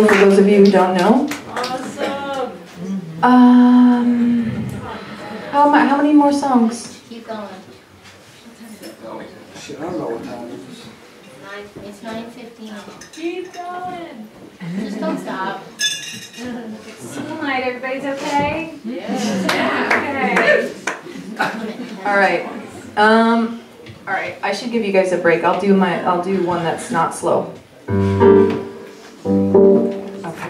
slow for those of you who don't know. Awesome. How many more songs? Keep going. Shit, I don't know what time it is. It's 9:15. Keep going. Just don't stop. School night, everybody's okay? Yeah. Okay. All right. All right. I should give you guys a break. I'll do one that's not slow.